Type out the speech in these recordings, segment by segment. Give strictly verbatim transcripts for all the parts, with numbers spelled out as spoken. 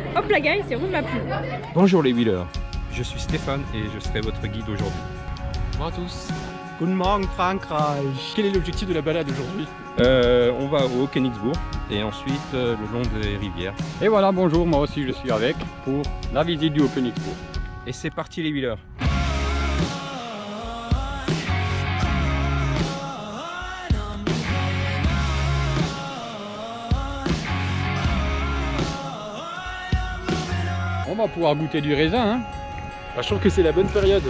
Hop la gueule, c'est roule ma plume. Bonjour les wheelers, je suis Stéphane et je serai votre guide aujourd'hui. Bonjour à tous. Guten Morgen Frankreich. Quel est l'objectif de la balade aujourd'hui? euh, On va au Königsbourg et ensuite euh, le long des rivières. Et voilà, bonjour, moi aussi je suis avec pour la visite du Haut-Königsbourg. Et c'est parti les wheelers. On va pouvoir goûter du raisin, hein. Bah, je trouve que c'est la bonne période.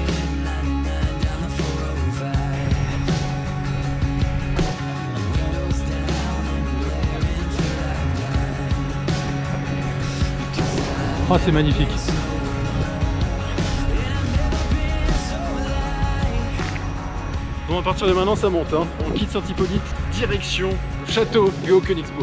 Oh, c'est magnifique. Bon, à partir de maintenant, ça monte, hein. On quitte Saint-Hippolyte, direction le château du Haut-Königsbourg.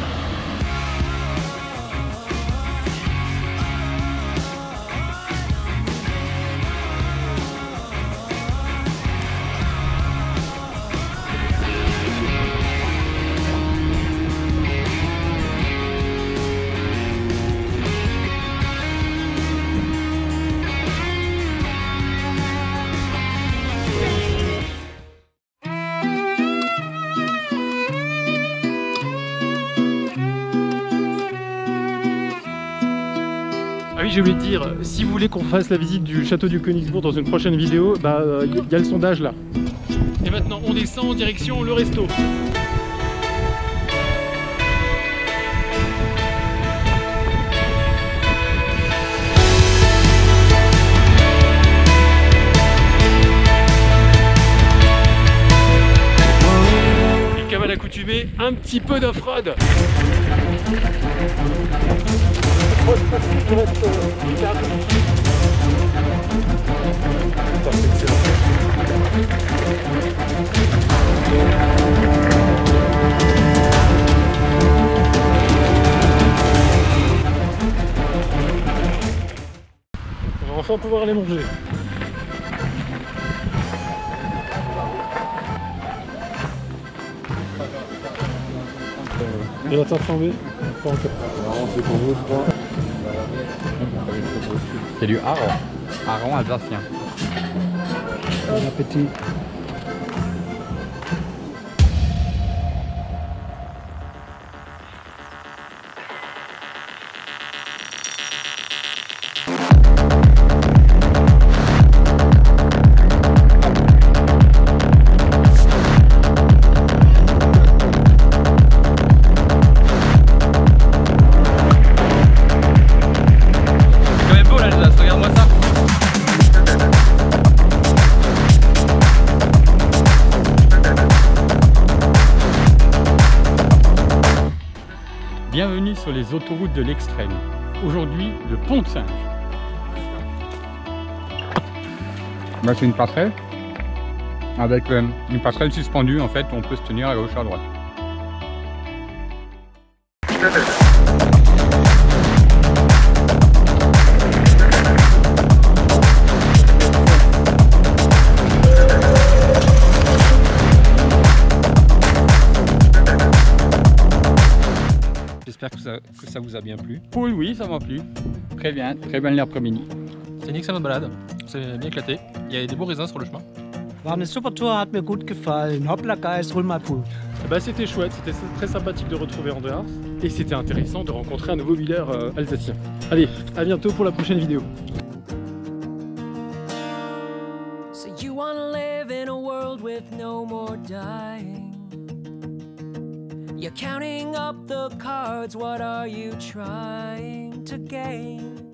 Ah oui, j'ai oublié de dire, si vous voulez qu'on fasse la visite du château du Königsbourg dans une prochaine vidéo, bah il euh, y a le sondage là. Et maintenant on descend en direction le resto. Et comme à l'accoutumée, un petit peu d'off-road. On va enfin pouvoir aller manger. Et la tarte flambée? Pas encore. Non, c'est pour vous, je crois. C'est du hareng, hareng alsacien. Bon appétit. Bienvenue sur les autoroutes de l'extrême. Aujourd'hui, le pont de Singe. Bah, c'est une passerelle avec euh, une passerelle suspendue en fait, on peut se tenir à gauche à droite. J'espère que ça, que ça vous a bien plu. Oui, oui, ça m'a plu. Très bien, très bien l'après-midi. C'est une excellente balade, c'est bien éclaté. Il y a des beaux raisins sur le chemin. War eine super Tour, hat mir gut gefallen. Hoppla Geist, roule ma poule. Bah, c'était chouette, c'était très sympathique de retrouver Andreas. Et c'était intéressant de rencontrer un nouveau wheeler euh, alsacien. Allez, à bientôt pour la prochaine vidéo. So you wanna live in a world with no more dying. You're counting up the cards, what are you trying to gain?